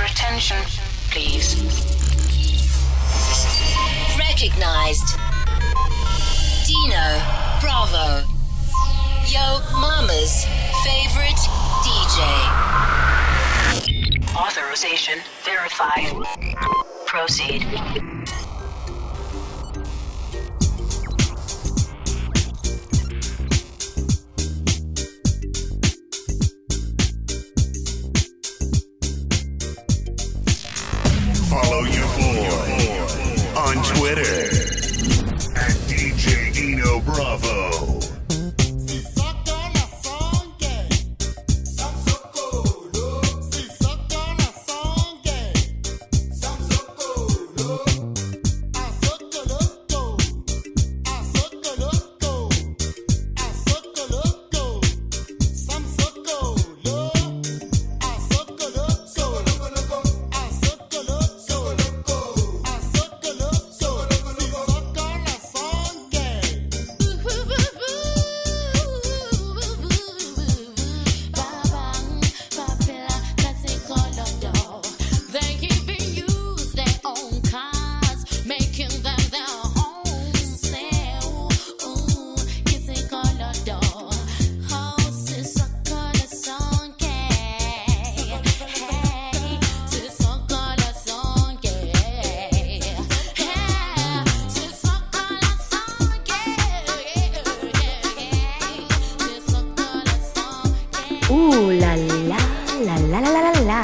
attention, please. Recognized. Dino Bravo. Yo Mama's favorite DJ. Authorization verified. Proceed. Follow your boy on Twitter at DJ Dino Bravo. La la la la la la la.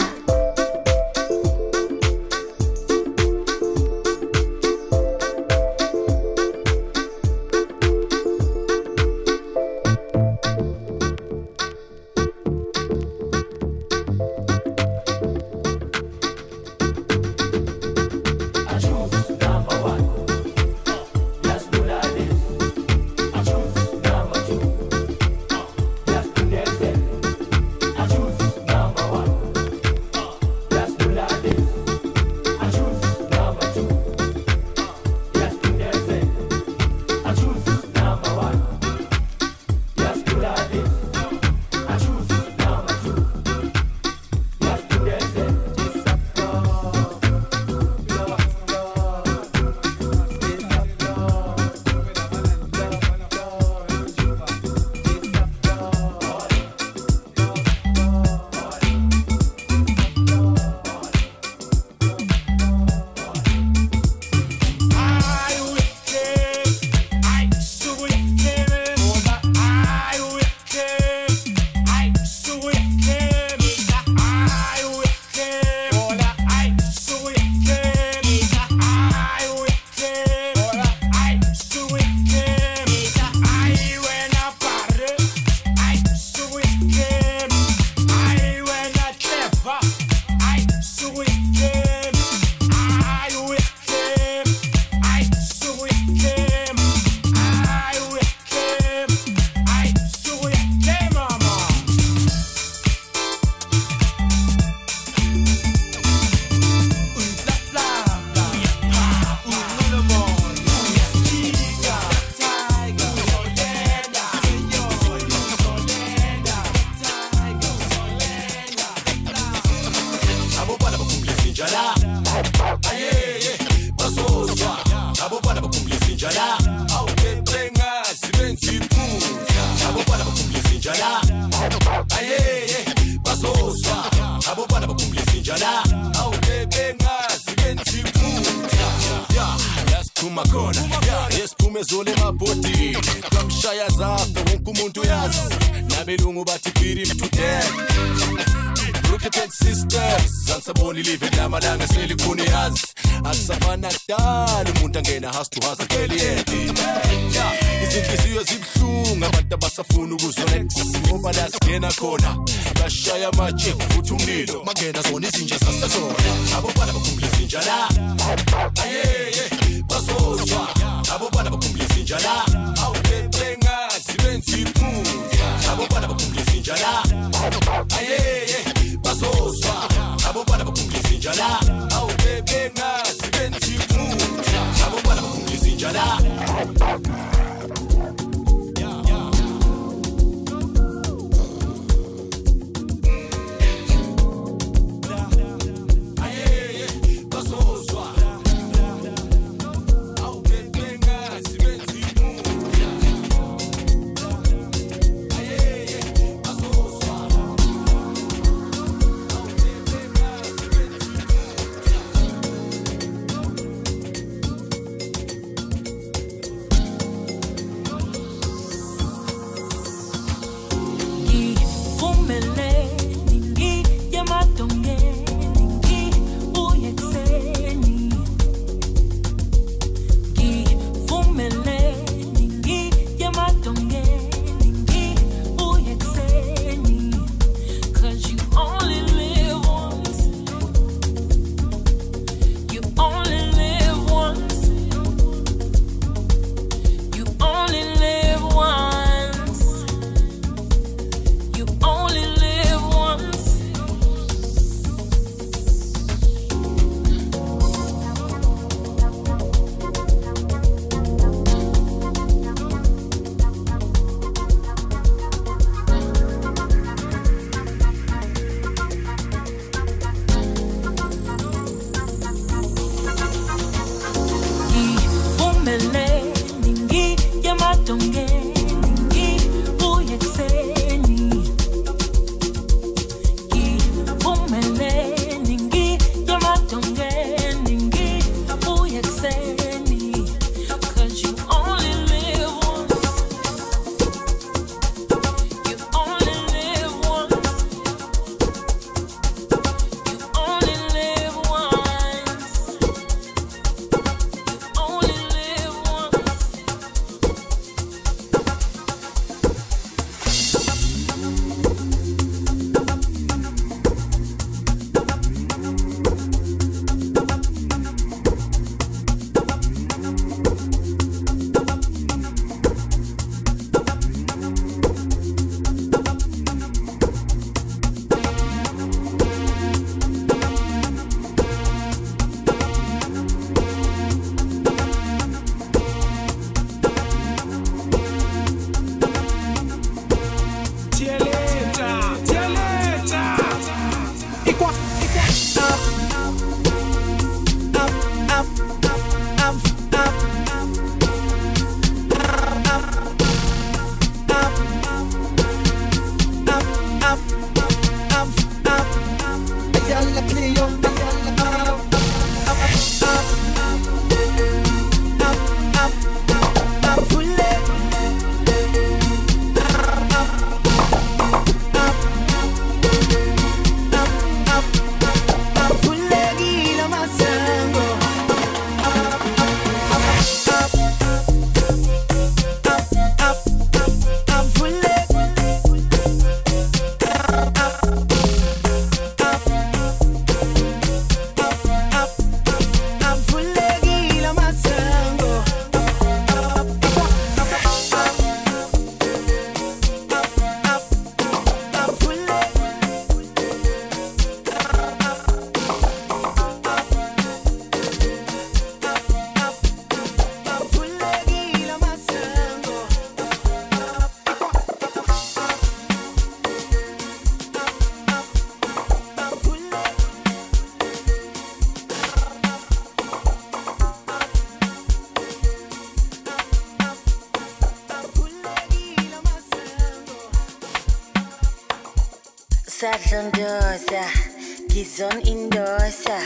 Sadlondoza, Gizon Indosa.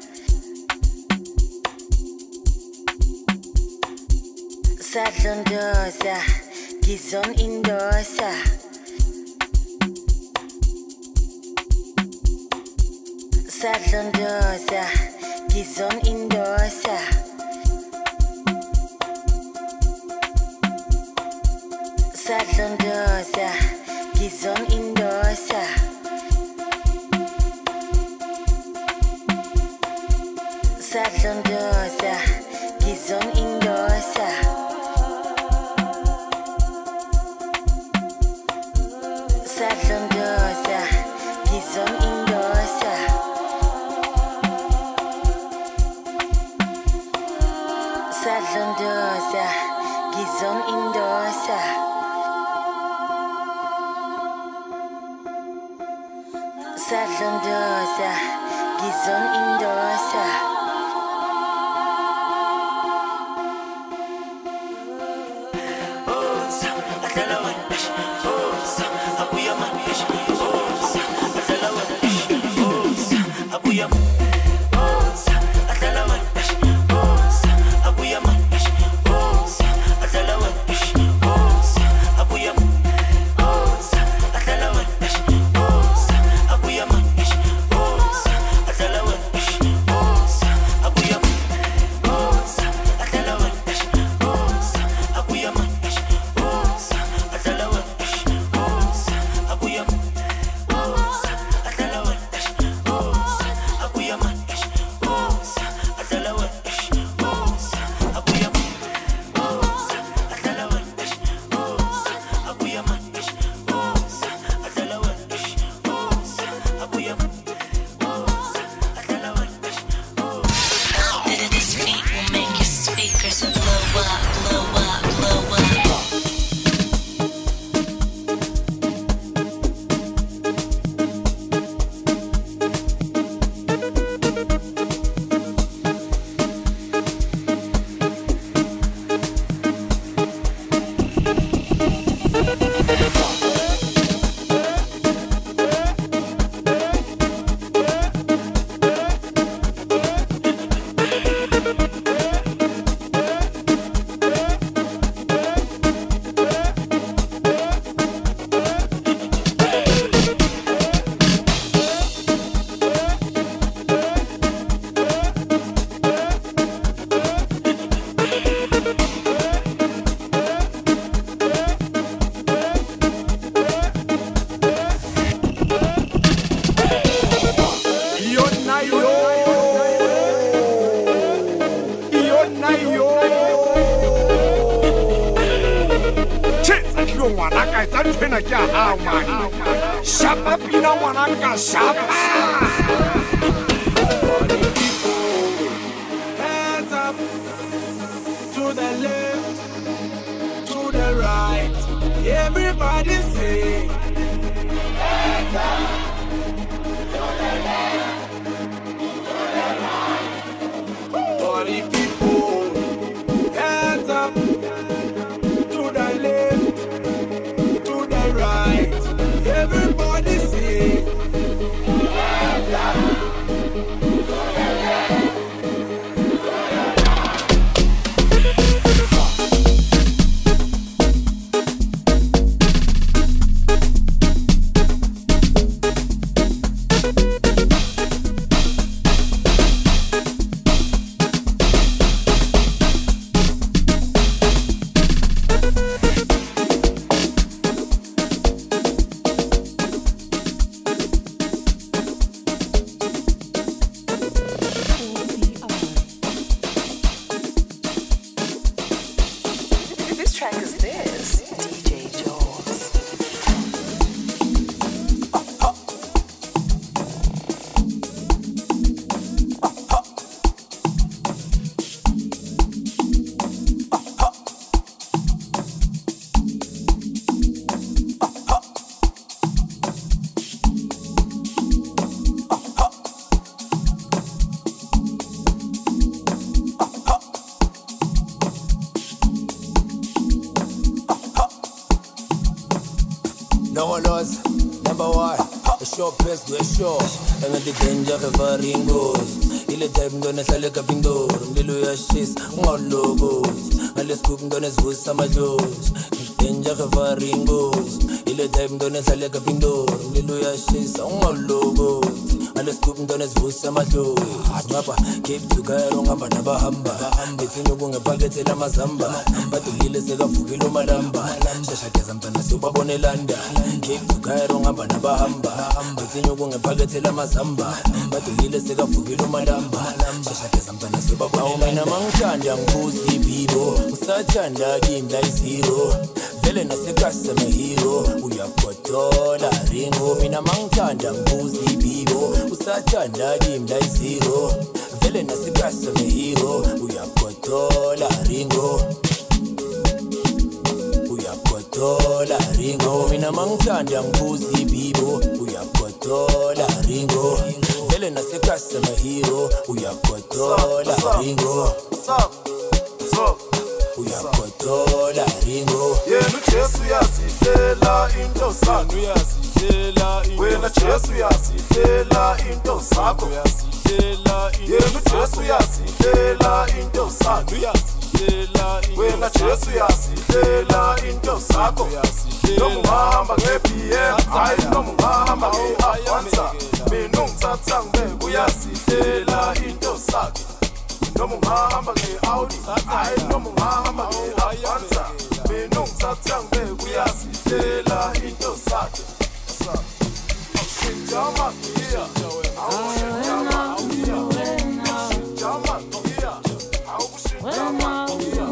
Sadlondoza, Gizon Indosa. Sadlondoza, Gizon Indosa. Sadlondoza, Gizon Indosa. Sadlondoza, Gizon Indosa. Sadlondoza, Gizon Indosa. Sadlondoza, Gizon Indosa. Sadlondoza, Gizon Indosa. shop phezu kweshow engathi danger evaringos ile type mntwana ehlale kapindor umlilo uyashisa ungalokothi ngalesigubhu mntwana esivusa amadlozi danger evaringos ile type mntwana ehlale kapindor umlilo uyashisa ungalokothi ngalesigubhu mntwana esivusa amadlozi ngapha Cape to Cairo ngihamba nabahamba ngithini ukungepakethe lamazamba badulile sekavukile umalamba shashageza mntwana siubabone landa Cape to Cairo ngihamba nabahamba ngithini ukungepakethe lamazamba badulile sekavukile umalamba shashageza mntwana siubabone landa mangithanda angibuzi ibibo usathanda kimi la zero vele nasekasema hero uyagodola ringo mina mangithanda angibuzi ibibo usathanda kimi la zero vele nasekasema hero uyagodola ringo uyagodola ringo mina mangithanda angibuzi ibibo uyagodola ringo vele nasekasema hero uyagodola ringo uyagodola ringo yena uJesu uyasihlela into sakho uyasihlela wena Jesu uyasihlela into sakho uyasihlela yena uJesu uyasihlela into sakho uyasihlela wena Jesu uyasihlela into sakho uyasihlela noma ungahamba ngeBM hayi noma ungahamba ngeAvanza mina ungithatha ngibeke uyasihlela into sakho noma ungahamba nge-Audi hayi noma ungahamba nge-Avanza mina ungithatha ngibeke uyasihlela into sakhe awushintsha amagiya awushintsha amagiya awushintsha amagiya awushintsha amagiya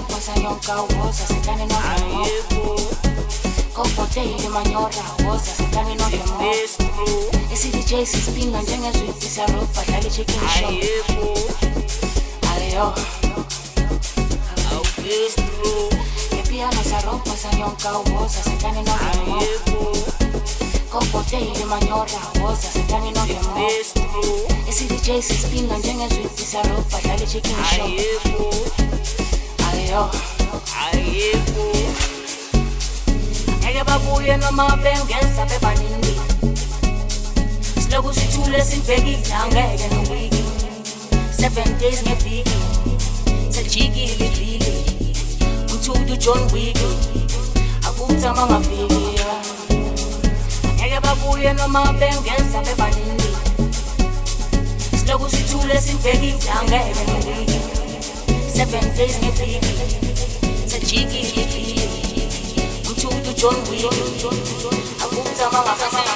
ropa sayonka wosa sitani no Comfortable manyora wosa sitani no Esi DJ sispinga njenge zwitisa ropa dali chicken shop Ayo Piano sa ropa sayonka wosa sitani no Comfortable manyora wosa sitani no Esi DJ sispinga njenge zwitisa ropa dali chicken shop Ayo Ege babuye noma bengeza bebaningi Sloku sithule sibhekile angeke nowiki 7 days ngeviki Sajikile vili Umthudu John Wick Akutama ngaviki Ege babuye noma bengeza bebaningi Sloku sithule sibhekile angeke nowiki 7 days ngeviki Sajikile vili Umthudu John Wick Akutama ngaviki